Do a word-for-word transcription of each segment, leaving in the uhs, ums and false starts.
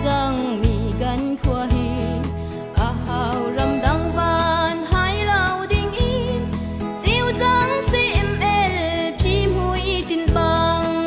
chẳng mi gan khoa hi a hào ram đăng van hai lao ding in chiu chẳng sim el phi mui tin bang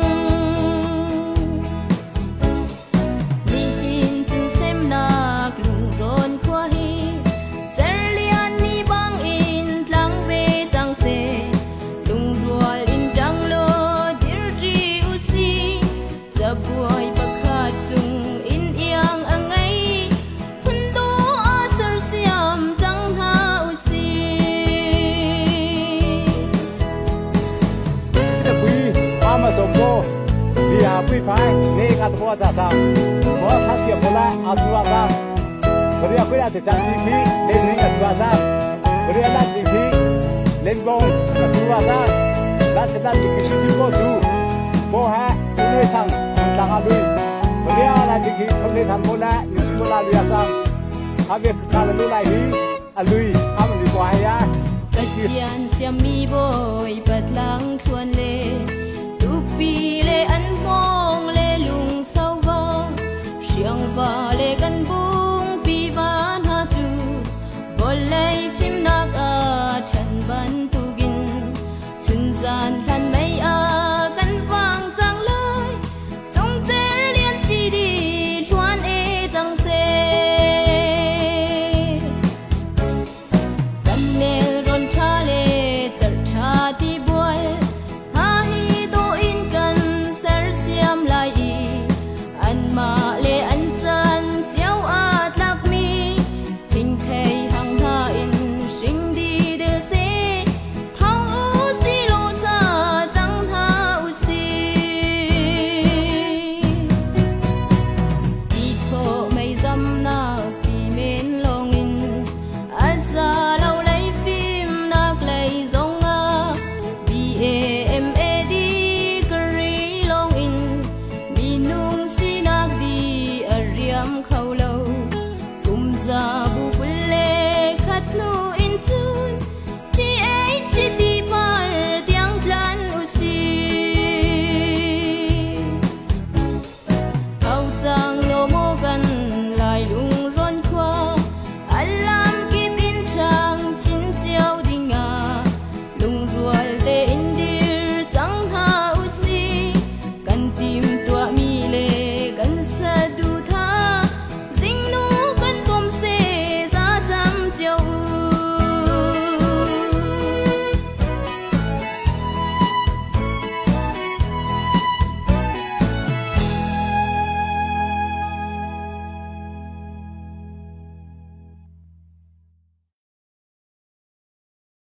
mi tin tin xem nak lung ron khoa hi zerlian ni bang in tlang ve chẳng se lung rual in jang lo dir ji usi zabuai bakha chung in yang angai hundo asar siam jang ha usi จะคุยมามาสมโภเบียร์คุยพายนี่กันตัวจ่าตามเพราะถ้าเสียโบราณเอาตัวตามเรียกคุยอาจจะจัดทีพีเล่นนี่กับตัวตามเรียกลัดทีพีเล่นกงกับตัวตามลัดจะลัดทีพีชิวโบจูโบฮะคุณได้ทำต่างอาลุยเรียกลัดทีพีคนได้ทำโบราณมิชิโบราณเรียกตามถ้าเบียร์การลุยไรฮีอาลุยทำดีกว่าฮะ Kasian siam mi boy patlang tuan le tupi le an mo